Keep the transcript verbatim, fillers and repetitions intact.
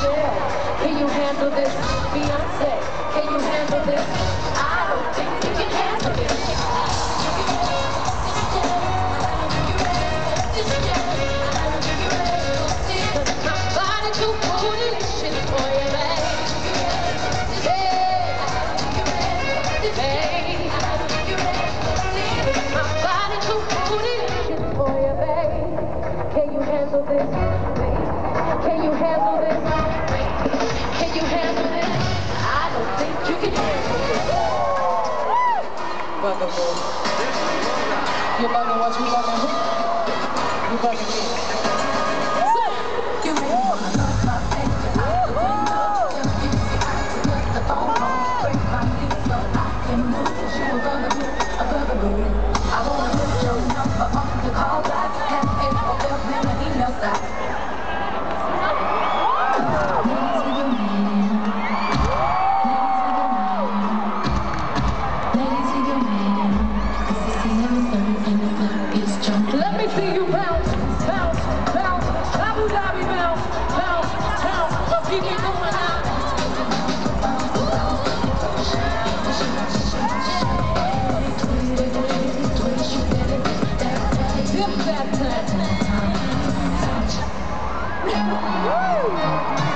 Can you handle this? Beyonce, can you handle this? I don't think you can handle this. Cause my body too foolish for you, babe. My body too foolish for you, babe. Can you handle this? Can you handle this? Can you handle this? I don't think you can handle this. Bugging me. You bugging what you bugging who? You bugging me. You make me wanna love my face. Out the window, just give me eyes to put the phone on. Break my feet so I can move. You a bugaboo, a bugaboo. I wanna put your number on the call back. Have it for them in the email side. Let me see you bounce, bounce, bounce, Abu Dhabi bounce, bounce, bounce, keep it going out. Dip that time.